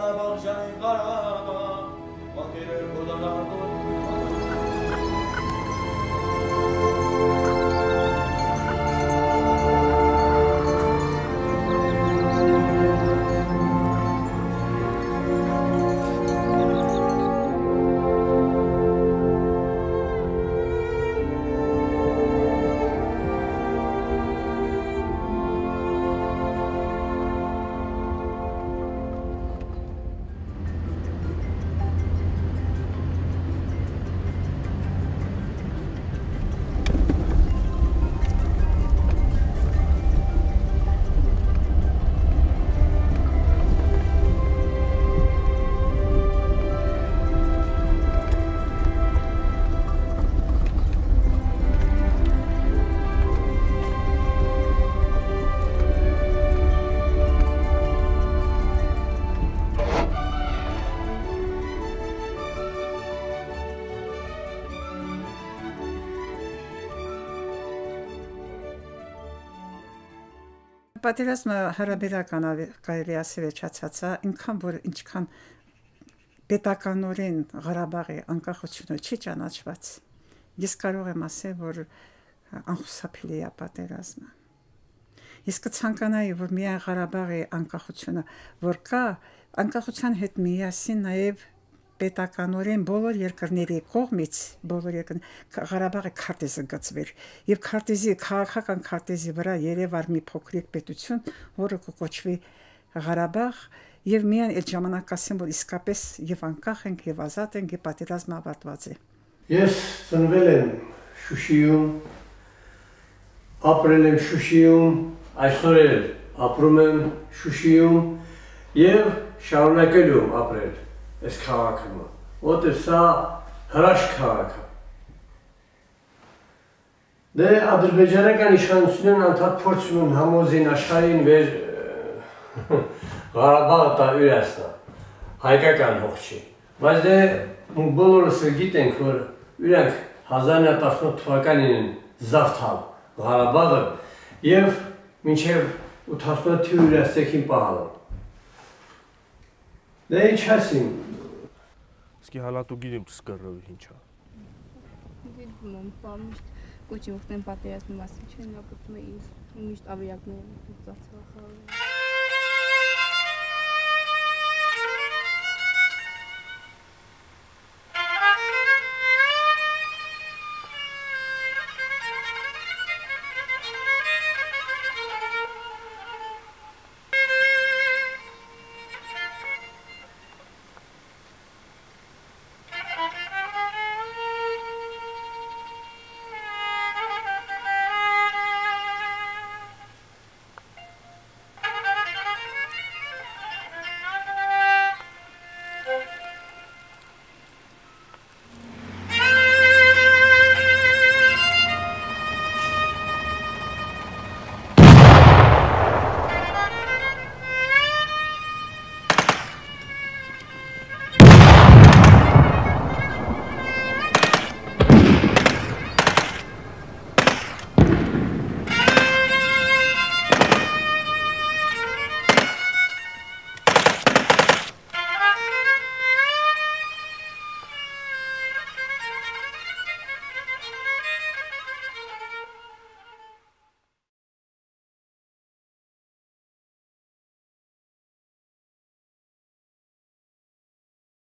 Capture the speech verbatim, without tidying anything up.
Bağcay Qarabağ, Bakırır Qudaladur. Պատերազմը հարաբերական կարելի ասել չացածա, ինքան որ ինչքան պետականորեն Ղարաբաղի անկախությունը չի ճանաչված, ես կարող եմ ասել, որ անխուսափելի է պատերազմը։ Ես կցանկանայի, որ միայն Ղարաբաղի անկախությունը, որ կա, անկախության հետ միասին նաև պետականորեն բոլոր երկրների կողմից, բոլոր երկրների Ղարաբաղի քարտեզը գծվեր, եւ քարտեզի քաղաքական քարտեզի վրա երևար մի փոքրիկ պետություն, որը կոչվի Ղարաբաղ, եւ միայն այդ ժամանակ ասեմ, որ իսկապես եւ անկախ ենք եւ ազատ ենք, եւ պատերազմը ավարտված է։ Ես ծնվել եմ Շուշիում, ապրել եմ Շուշիում, այսօր էլ ապրում եմ Շուշիում եւ շարունակելու եմ ապրել այս քաղաքում, որտեղ սա հրաշք քաղաք է։ Դե ադրբեջանական իշխանությունն անդադ փորձում են համոզին աշխարհին վեր Ղարաբաղը տա յուրացնա, հայկական հողջի։ Բայց դե բոլորս գիտենք, որ իրանք հազար նոյ տասնութ թվականին են զավթալ Ղարաբաղը եւ մինչեւ ութասունութ թվականին յուրացեցին պահալը։ Դե ինչ ասիմ։ እስኪ հալատու գիտեմ սկրրովի ինչա։ Գիտում եմ, պամիշտ կոչի ուխտեն պատերազմի մասին չեն ապրում ինձ, միշտ ավիակներ են ծածկախաղում։